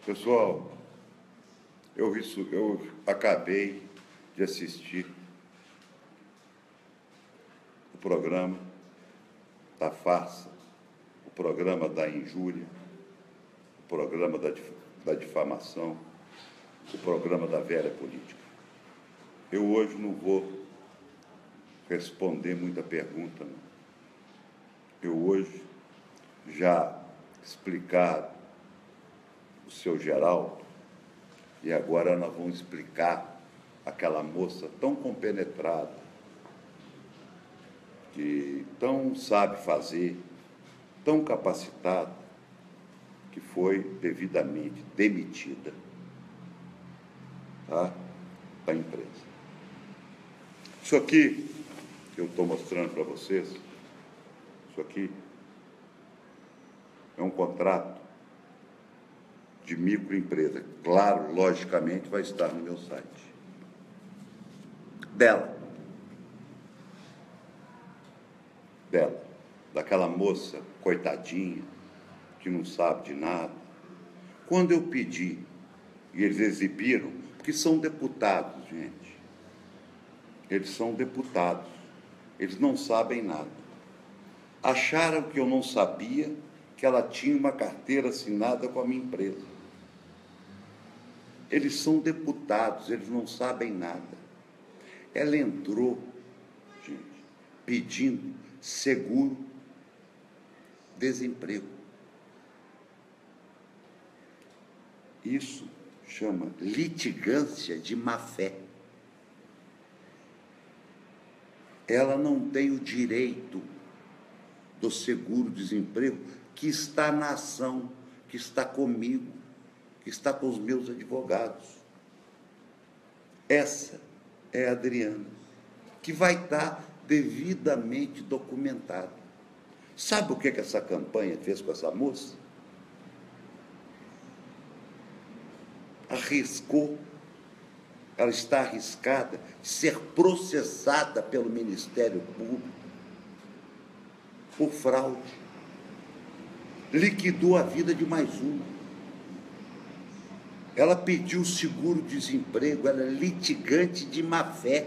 Pessoal, eu acabei de assistir o programa da farsa, o programa da injúria, o programa da difamação, o programa da velha política. Eu hoje não vou responder muita pergunta, não. Eu hoje já explicar o seu Geraldo, e agora nós vamos explicar aquela moça tão compenetrada, que tão sabe fazer, tão capacitada, que foi devidamente demitida, tá, da empresa. Isso aqui que eu estou mostrando para vocês, isso aqui é um contrato de microempresa. Claro, logicamente, vai estar no meu site. Dela, daquela moça coitadinha, que não sabe de nada. Quando eu pedi, e eles exibiram, porque são deputados, gente. Eles são deputados. Eles não sabem nada. Acharam que eu não sabia que ela tinha uma carteira assinada com a minha empresa. Eles são deputados, eles não sabem nada. Ela entrou, gente, pedindo seguro-desemprego. Isso chama litigância de má-fé. Ela não tem o direito do seguro-desemprego que está na ação, que está comigo, que está com os meus advogados. Essa é a Adriana, que vai estar devidamente documentada. Sabe o que essa campanha fez com essa moça? Arriscou, ela está arriscada de ser processada pelo Ministério Público por fraude. Liquidou a vida de mais uma. Ela pediu seguro-desemprego, ela é litigante de má-fé.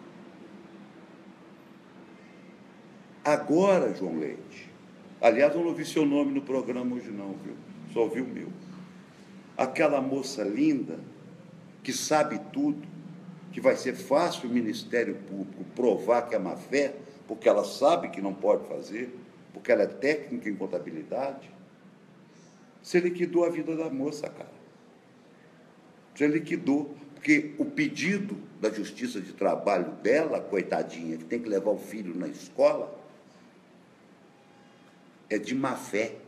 Agora, João Leite, aliás, eu não ouvi seu nome no programa hoje não, viu? Só ouvi o meu. Aquela moça linda, que sabe tudo, que vai ser fácil o Ministério Público provar que é má-fé, porque ela sabe que não pode fazer, porque ela é técnica em contabilidade. Você liquidou a vida da moça, cara. Você liquidou, porque o pedido da Justiça de Trabalho dela, coitadinha, que tem que levar o filho na escola, é de má-fé.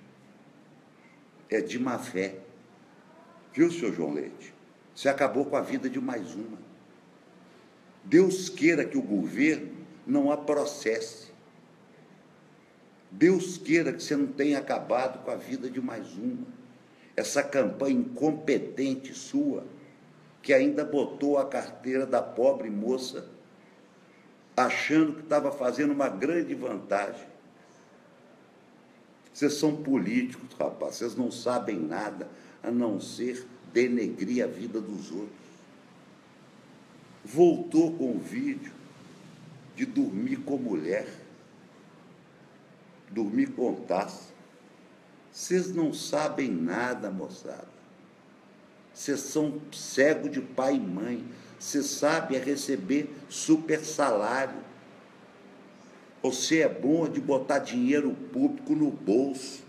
É de má-fé. Viu, senhor João Leite? Você acabou com a vida de mais uma. Deus queira que o governo não a processe. Deus queira que você não tenha acabado com a vida de mais uma. Essa campanha incompetente sua, que ainda botou a carteira da pobre moça, achando que estava fazendo uma grande vantagem. Vocês são políticos, rapaz, vocês não sabem nada, a não ser denegrir a vida dos outros. Voltou com o vídeo de dormir com mulher, dormir com taça. Vocês não sabem nada, moçada. Vocês são cegos de pai e mãe. Vocês sabem receber super salário. Você é bom de botar dinheiro público no bolso.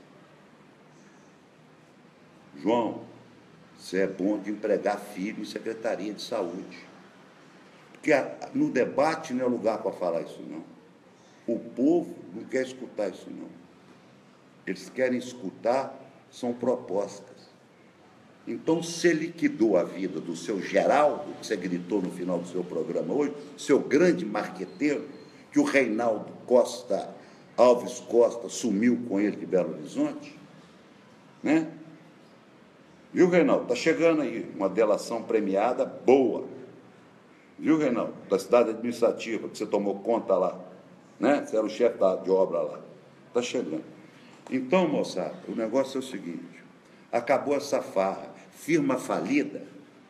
João, você é bom de empregar filho em Secretaria de Saúde. Porque no debate não é lugar para falar isso, não. O povo não quer escutar isso, não. Eles querem escutar, são propostas. Então, você liquidou a vida do seu Geraldo, que você gritou no final do seu programa hoje, seu grande marqueteiro, que o Reinaldo Alves Costa sumiu com ele de Belo Horizonte, né? Viu, Reinaldo? Está chegando aí uma delação premiada boa. Viu, Reinaldo? Da cidade administrativa, que você tomou conta lá, né? Você era o chefe de obra lá. Está chegando. Então, moçada, o negócio é o seguinte: Acabou essa farra. Firma falida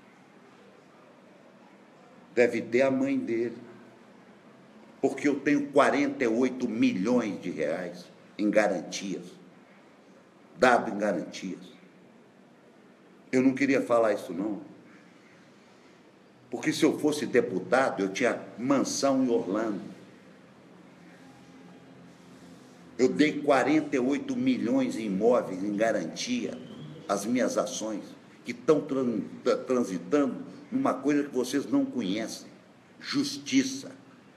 deve ter a mãe dele. Porque eu tenho 48 milhões de reais em garantias, dado em garantias. Eu não queria falar isso, não. Porque se eu fosse deputado, eu tinha mansão em Orlando. Eu dei 48 milhões em imóveis em garantia às minhas ações, que estão transitando numa coisa que vocês não conhecem: justiça.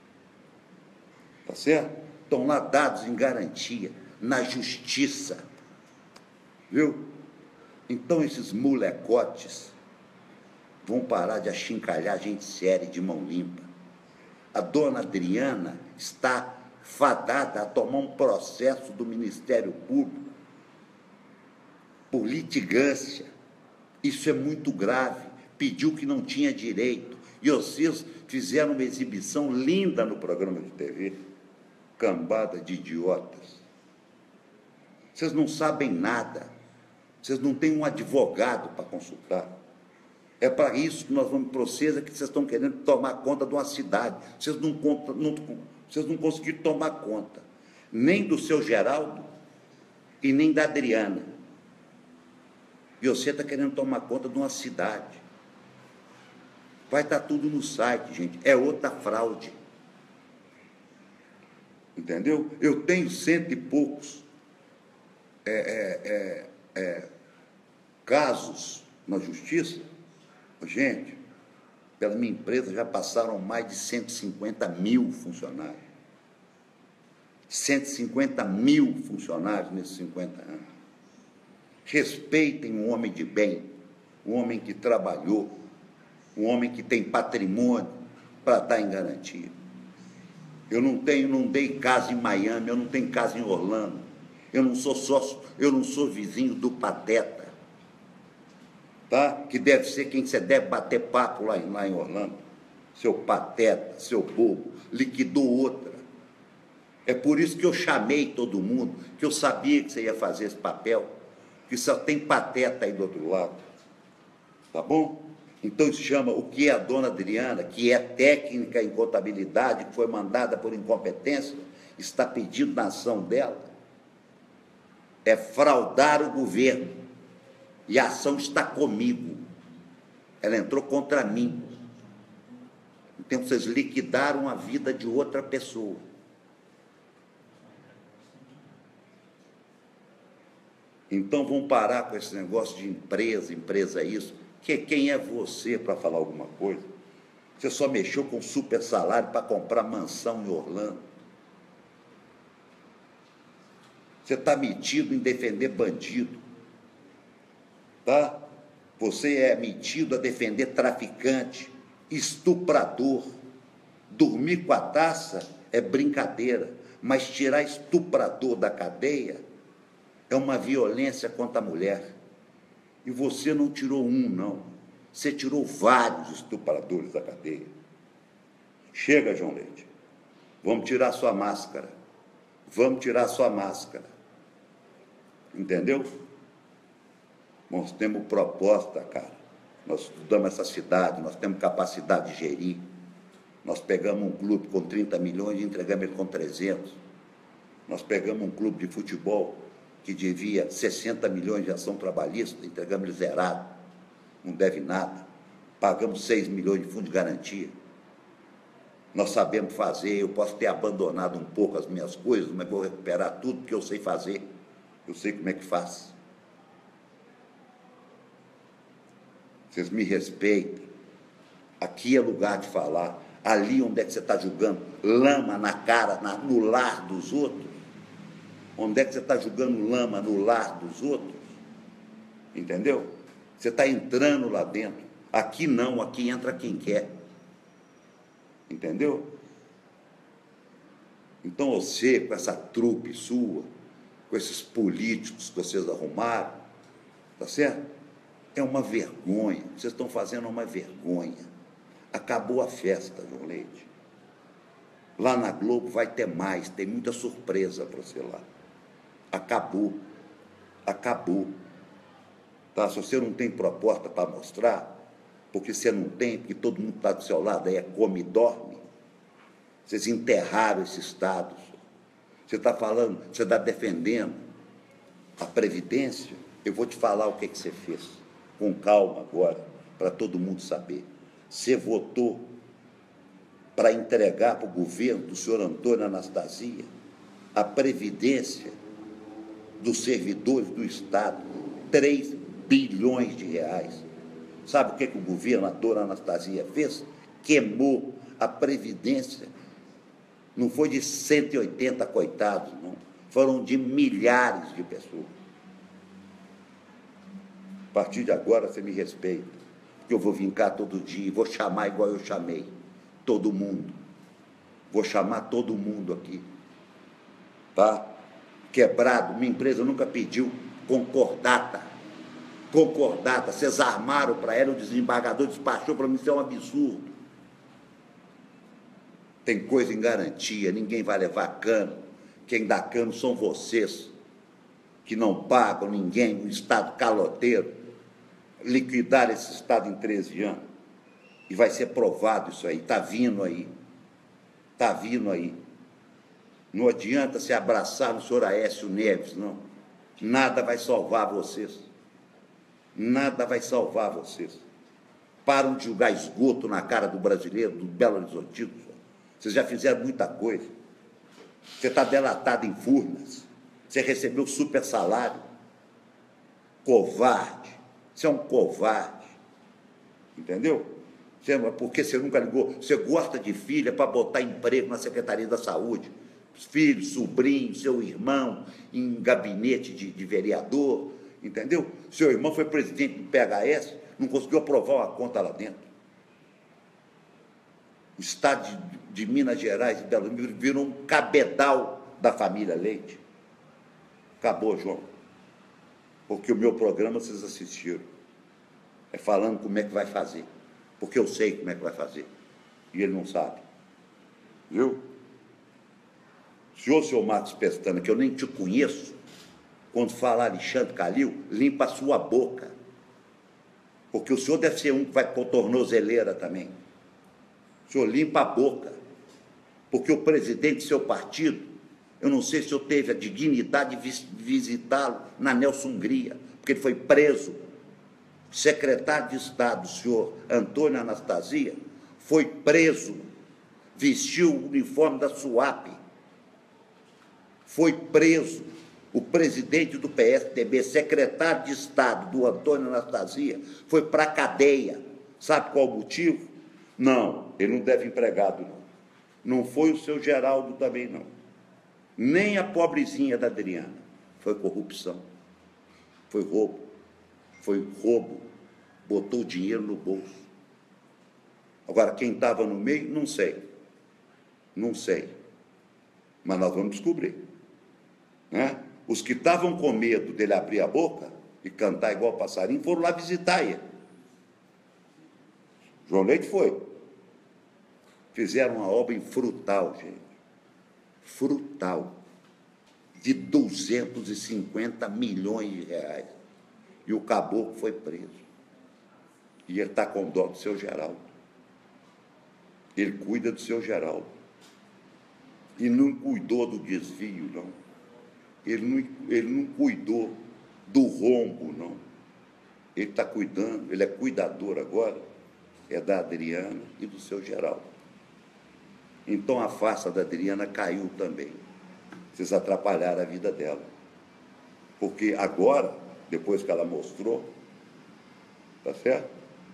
Tá certo? Estão lá dados em garantia, na justiça. Viu? Então, esses molecotes vão parar de achincalhar gente séria de mão limpa. A dona Adriana está fadada a tomar um processo do Ministério Público por litigância. Isso é muito grave. Pediu que não tinha direito. E vocês fizeram uma exibição linda no programa de TV. Cambada de idiotas. Vocês não sabem nada. Vocês não têm um advogado para consultar. É para isso que nós vamos para vocês, é que vocês estão querendo tomar conta de uma cidade. Vocês não conseguiram tomar conta, nem do seu Geraldo e nem da Adriana. E você está querendo tomar conta de uma cidade. Vai estar tudo no site, gente. É outra fraude. Entendeu? Eu tenho 100 e poucos casos na justiça. Gente, pela minha empresa já passaram mais de 150 mil funcionários. 150 mil funcionários nesses 50 anos. Respeitem um homem de bem, um homem que trabalhou, um homem que tem patrimônio para estar em garantia. Eu não dei casa em Miami, eu não tenho casa em Orlando. Eu não sou sócio, eu não sou vizinho do Pateta. Tá? Que deve ser quem você deve bater papo lá em Orlando. Seu pateta, seu bobo, liquidou outra. É por isso que eu chamei todo mundo, que eu sabia que você ia fazer esse papel, que só tem pateta aí do outro lado. Tá bom? Então isso chama o que é a dona Adriana, que é técnica em contabilidade, que foi mandada por incompetência, está pedindo na ação dela, é fraudar o governo. E a ação está comigo. Ela entrou contra mim. Então, vocês liquidaram a vida de outra pessoa. Então, vão parar com esse negócio de empresa isso. Quem é você para falar alguma coisa? Você só mexeu com super salário para comprar mansão em Orlando. Você está metido em defender bandido. Tá? Você é metido a defender traficante, estuprador. Dormir com a taça é brincadeira, mas tirar estuprador da cadeia é uma violência contra a mulher. E você não tirou um, não. Você tirou vários estupradores da cadeia. Chega, João Leite. Vamos tirar sua máscara. Vamos tirar sua máscara. Entendeu? Nós temos proposta, cara. Nós estudamos essa cidade, nós temos capacidade de gerir. Nós pegamos um clube com 30 milhões e entregamos ele com 300. Nós pegamos um clube de futebol que devia 60 milhões de ação trabalhista, entregamos ele zerado. Não deve nada. Pagamos 6 milhões de fundo de garantia. Nós sabemos fazer, eu posso ter abandonado um pouco as minhas coisas, mas vou recuperar tudo que eu sei fazer. Eu sei como é que faz. Vocês me respeitem. Aqui é lugar de falar. Ali onde é que você está jogando lama na cara, no lar dos outros? Onde é que você está jogando lama no lar dos outros? Entendeu? Você está entrando lá dentro. Aqui não, aqui entra quem quer. Entendeu? Então você, com essa trupe sua, com esses políticos que vocês arrumaram, tá certo? É uma vergonha. Vocês estão fazendo uma vergonha. Acabou a festa, João Leite. Lá na Globo vai ter mais, tem muita surpresa para você lá. Acabou. Acabou. Tá? Se você não tem proposta para mostrar, porque você não tem, porque todo mundo está do seu lado, aí é come e dorme. Vocês enterraram esse Estado. Você está falando, você está defendendo a Previdência. Eu vou te falar o que você fez, com calma agora, para todo mundo saber. Você votou para entregar para o governo do senhor Antônio Anastasia a Previdência dos servidores do Estado, 3 bilhões de reais. Sabe o que o governador Anastasia fez? Queimou a Previdência. Não foi de 180 coitados, não. Foram de milhares de pessoas. A partir de agora, você me respeita, porque eu vou vir cá todo dia e vou chamar igual eu chamei. Todo mundo. Vou chamar todo mundo aqui. Tá? Quebrado, minha empresa nunca pediu concordata. Concordata, vocês armaram para ela, o desembargador despachou para mim, isso é um absurdo. Tem coisa em garantia, ninguém vai levar cano. Quem dá cano são vocês, que não pagam ninguém, um Estado caloteiro. Liquidar esse Estado em 13 anos. E vai ser provado isso aí, está vindo aí. Está vindo aí. Não adianta se abraçar no senhor Aécio Neves, não. Nada vai salvar vocês. Nada vai salvar vocês. Param de jogar esgoto na cara do brasileiro, do Belo Horizontino. Vocês já fizeram muita coisa. Você está delatado em Furnas. Você recebeu super salário. Covarde. Você é um covarde. Entendeu? Porque você nunca ligou. Você gosta de filha para botar emprego na Secretaria da Saúde. Filho, sobrinho, seu irmão em gabinete de vereador. Entendeu? Seu irmão foi presidente do PHS, não conseguiu aprovar uma conta lá dentro. O Estado de Minas Gerais e Belo Horizonte virou um cabedal da família Leite. Acabou, João. Porque o meu programa vocês assistiram. É falando como é que vai fazer. Porque eu sei como é que vai fazer. E ele não sabe. Viu? Senhor Marcos Pestana, que eu nem te conheço, quando fala Alexandre Calil, limpa a sua boca. Porque o senhor deve ser um que vai pôr tornozeleira também. O senhor limpa a boca. Porque o presidente do seu partido, eu não sei se o senhor teve a dignidade de visitá-lo na Nelson Hungria, porque ele foi preso. O secretário de Estado, o senhor Antônio Anastasia, foi preso, vestiu o uniforme da SUAP, foi preso. O presidente do PSDB, secretário de Estado do Antônio Anastasia, foi para a cadeia. Sabe qual o motivo? Não, ele não deve empregado, não. Não foi o seu Geraldo também, não. Nem a pobrezinha da Adriana. Foi corrupção. Foi roubo. Foi roubo. Botou o dinheiro no bolso. Agora, quem estava no meio, não sei. Não sei. Mas nós vamos descobrir. Né? Os que estavam com medo dele abrir a boca e cantar igual passarinho foram lá visitar ele. João Leite foi. Fizeram uma obra em Frutal, gente. Frutal. De 250 milhões de reais. E o caboclo foi preso. E ele está com dó do seu Geraldo. Ele cuida do seu Geraldo. E não cuidou do desvio, não. Ele não cuidou do rombo, não. Ele está cuidando, ele é cuidador agora, é da Adriana e do seu Geraldo. Então a farsa da Adriana caiu também. Vocês atrapalharam a vida dela. Porque agora, depois que ela mostrou, tá certo?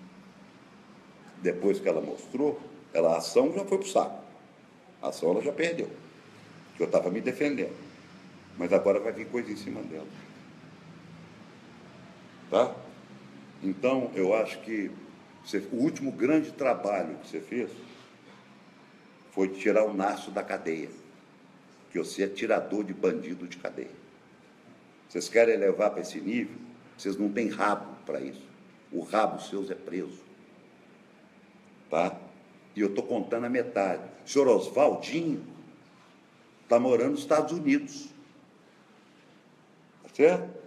Depois que ela mostrou, a ação já foi para o saco. A ação ela já perdeu. Eu estava me defendendo. Mas agora vai vir coisa em cima dela. Tá? Então, eu acho que o último grande trabalho que você fez foi tirar o Nácio da cadeia. Que você é tirador de bandido de cadeia. Vocês querem levar para esse nível, vocês não têm rabo para isso. O rabo seus é preso. Tá? E eu estou contando a metade. O senhor Oswaldinho está morando nos Estados Unidos. Tá certo?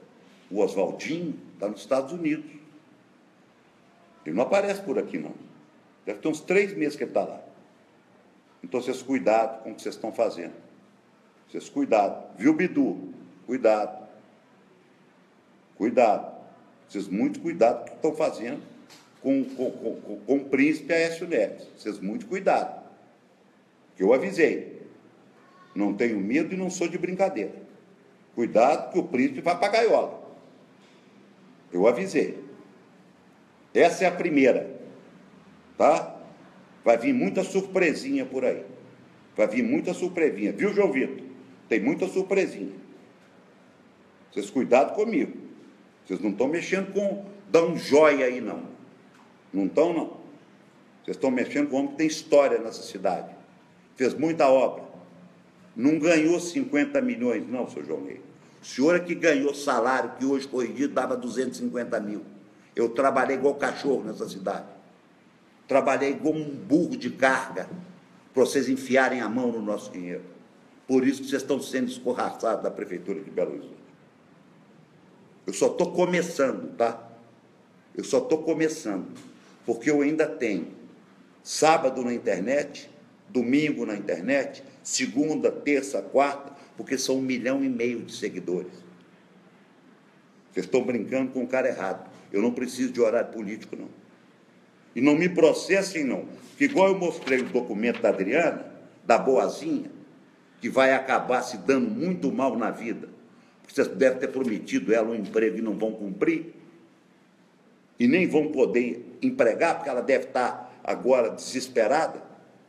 O Oswaldinho está nos Estados Unidos. Ele não aparece por aqui, não. Deve ter uns 3 meses que ele está lá. Então, vocês cuidado com o que vocês estão fazendo. Vocês cuidado. Viu, Bidu? Cuidado. Cuidado. Vocês muito cuidado com o que estão fazendo com o príncipe Aécio Neves. Vocês muito cuidado. Que eu avisei. Não tenho medo e não sou de brincadeira. Cuidado que o príncipe vai para a gaiola. Eu avisei. Essa é a primeira. Tá? Vai vir muita surpresinha por aí. Vai vir muita surpresinha. Viu, João Vitor? Tem muita surpresinha. Vocês cuidado comigo. Vocês não estão mexendo com dar um joia aí, não. Não estão, não. Vocês estão mexendo com um homem que tem história nessa cidade. Fez muita obra. Não ganhou 50 milhões, não, seu João Ney. O senhor é que ganhou salário, que hoje corrigido dava 250 mil. Eu trabalhei igual cachorro nessa cidade. Trabalhei igual um burro de carga para vocês enfiarem a mão no nosso dinheiro. Por isso que vocês estão sendo escorraçados da Prefeitura de Belo Horizonte. Eu só estou começando, tá? Eu só estou começando, porque eu ainda tenho sábado na internet, domingo na internet, segunda, terça, quarta, porque são 1,5 milhão de seguidores. Vocês estão brincando com o cara errado. Eu não preciso de horário político, não. E não me processem, não. Porque igual eu mostrei o documento da Adriana, da boazinha, que vai acabar se dando muito mal na vida, porque vocês devem ter prometido ela um emprego e não vão cumprir, e nem vão poder empregar, porque ela deve estar agora desesperada.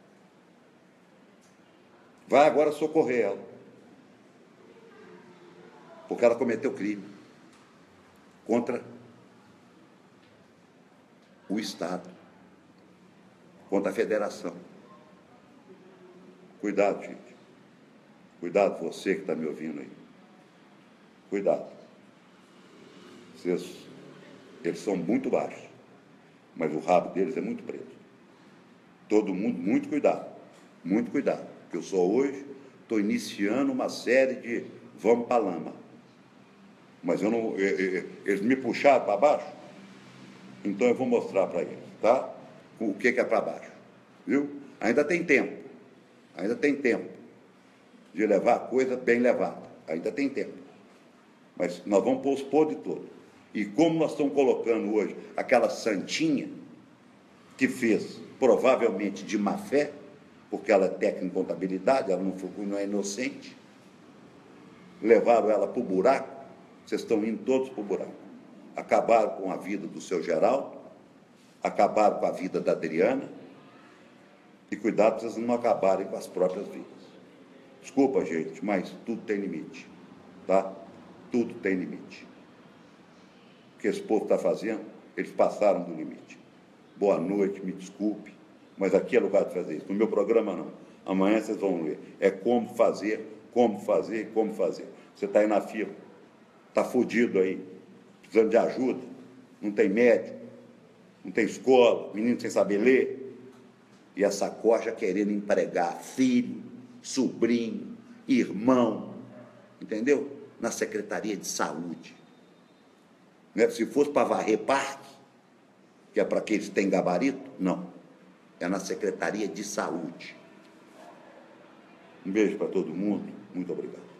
Vai agora socorrer ela, porque ela cometeu crime contra o Estado, contra a Federação. Cuidado, gente. Cuidado, você que está me ouvindo aí. Cuidado. Eles são muito baixos, mas o rabo deles é muito preto. Todo mundo, muito cuidado. Muito cuidado. Porque eu só hoje estou iniciando uma série de vamos para a lama. Mas eu não, eles me puxaram para baixo, então eu vou mostrar para eles, tá? O que é para baixo. Viu? Ainda tem tempo. Ainda tem tempo de levar a coisa bem levada. Ainda tem tempo. Mas nós vamos pôr os podres todos. E como nós estamos colocando hoje aquela santinha que fez, provavelmente de má fé, porque ela é técnica em contabilidade, ela não é inocente, levaram ela para o buraco, vocês estão indo todos para o buraco. Acabaram com a vida do seu Geraldo, acabaram com a vida da Adriana, e cuidado para vocês não acabarem com as próprias vidas. Desculpa, gente, mas tudo tem limite, tá? Tudo tem limite. O que esse povo está fazendo, eles passaram do limite. Boa noite, me desculpe, mas aqui é lugar de fazer isso. No meu programa, não. Amanhã vocês vão ver. É como fazer, como fazer, como fazer. Você está aí na fila, está fudido aí, precisando de ajuda, não tem médico, não tem escola, menino sem saber ler, e essa coja querendo empregar filho, sobrinho, irmão, entendeu? Na Secretaria de Saúde. Né? Se fosse para varrer parque, que é para aqueles que têm gabarito, não. É na Secretaria de Saúde. Um beijo para todo mundo. Muito obrigado.